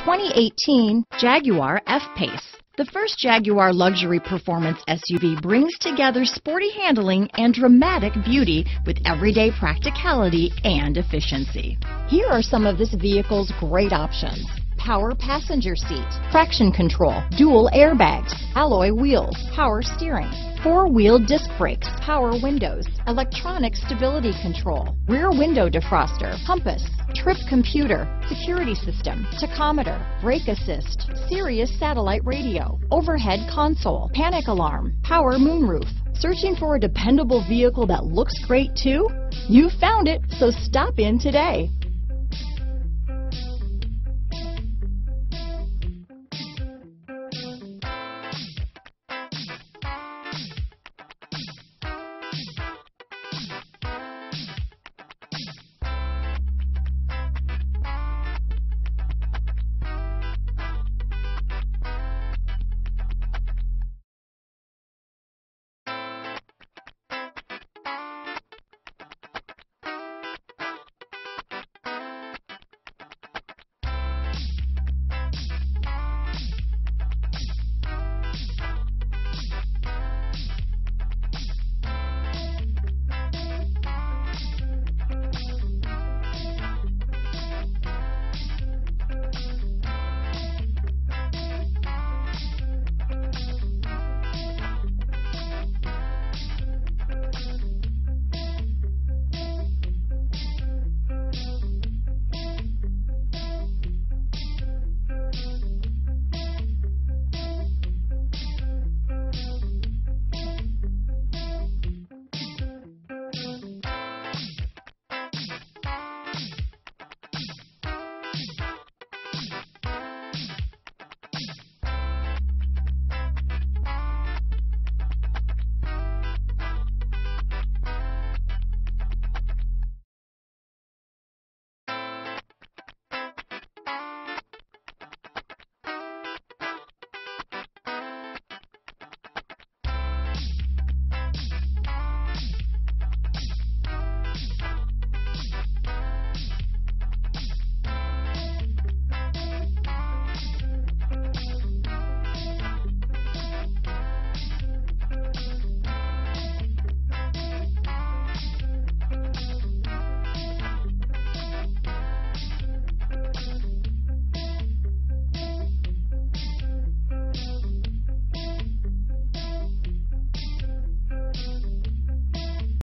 2018 Jaguar F-Pace. The first Jaguar luxury performance SUV brings together sporty handling and dramatic beauty with everyday practicality and efficiency. Here are some of this vehicle's great options: power passenger seat, traction control, dual airbags, alloy wheels, power steering, four-wheel disc brakes, power windows, electronic stability control, rear window defroster, compass, trip computer, security system, tachometer, brake assist, Sirius satellite radio, overhead console, panic alarm, power moonroof. Searching for a dependable vehicle that looks great too? You found it, so stop in today.